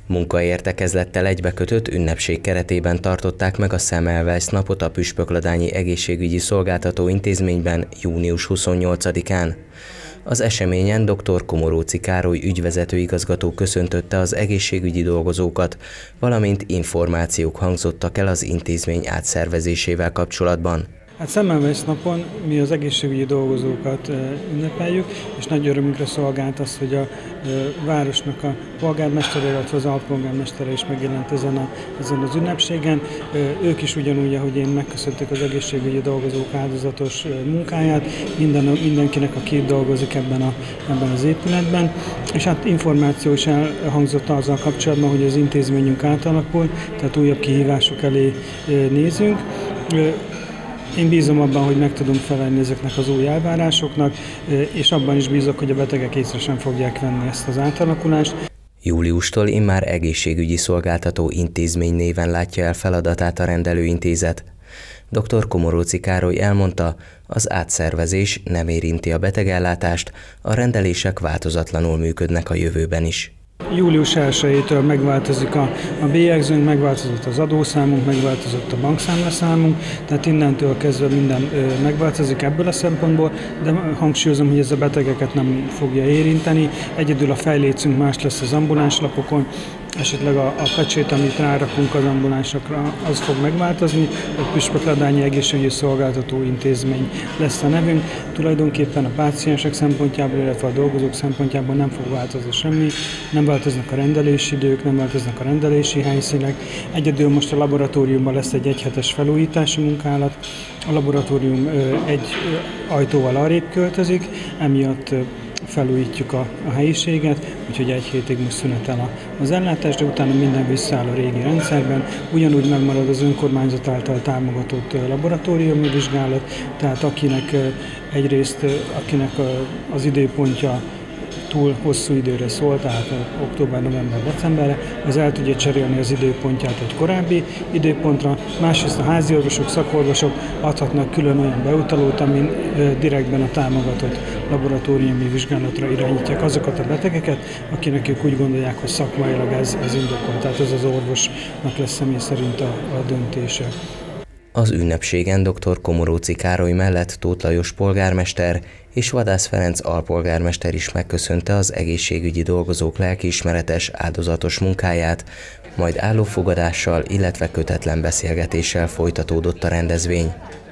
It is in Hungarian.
Munkaértekezlettel egybekötött ünnepség keretében tartották meg a Semmelweis napot a Püspökladányi Egészségügyi Szolgáltató Intézményben június 28-án. Az eseményen dr. Komoróczi Károly ügyvezetőigazgató köszöntötte az egészségügyi dolgozókat, valamint információk hangzottak el az intézmény átszervezésével kapcsolatban. Hát Semmelweis napon mi az egészségügyi dolgozókat ünnepeljük, és nagy örömünkre szolgált az, hogy a városnak a polgármestere, illetve az alpolgármestere is megjelent ezen az ünnepségen. Ők is ugyanúgy, ahogy én, megköszönték az egészségügyi dolgozók áldozatos munkáját, mindenkinek, aki dolgozik ebben az épületben. És hát információ is elhangzott azzal kapcsolatban, hogy az intézményünk átalakul, tehát újabb kihívások elé nézünk. Én bízom abban, hogy meg tudunk felelni ezeknek az új elvárásoknak, és abban is bízok, hogy a betegek észre sem fogják venni ezt az átalakulást. Júliustól immár egészségügyi szolgáltató intézmény néven látja el feladatát a rendelőintézet. Dr. Komoróczi Károly elmondta, az átszervezés nem érinti a betegellátást, a rendelések változatlanul működnek a jövőben is. Július 1-től megváltozik a bélyegzőnk, megváltozott az adószámunk, megváltozott a bankszámlaszámunk, tehát innentől kezdve minden megváltozik ebből a szempontból, de hangsúlyozom, hogy ez a betegeket nem fogja érinteni. Egyedül a fejlécünk más lesz az ambulánslapokon, esetleg a pecsét, amit rárakunk az ambulánsokra, az fog megváltozni. A Püspökladányi Egészségügyi Szolgáltató Intézmény lesz a nevünk. Tulajdonképpen a páciensek szempontjából, illetve a dolgozók szempontjából nem fog változni semmi. Nem változnak a rendelési idők, nem változnak a rendelési helyszínek. Egyedül most a laboratóriumban lesz egy egyhetes felújítási munkálat. A laboratórium egy ajtóval arrébb költözik, emiatt felújítjuk a helyiséget, úgyhogy egy hétig most szünetel az ellátás, de utána minden visszaáll a régi rendszerben. Ugyanúgy megmarad az önkormányzat által támogatott laboratóriumi vizsgálat, tehát akinek az időpontja túl hosszú időre szól, tehát október, november, decemberre, az el tudja cserélni az időpontját egy korábbi időpontra. Másrészt a háziorvosok, szakorvosok adhatnak külön olyan beutalót, amin direktben a támogatott laboratóriumi vizsgálatra irányítják azokat a betegeket, akinek ők úgy gondolják, hogy szakmailag ez indokolt, tehát ez az orvosnak lesz személy szerint a döntése. Az ünnepségen dr. Komoróczi Károly mellett Tóth Lajos polgármester és Vadász Ferenc alpolgármester is megköszönte az egészségügyi dolgozók lelkiismeretes, áldozatos munkáját, majd állófogadással, illetve kötetlen beszélgetéssel folytatódott a rendezvény.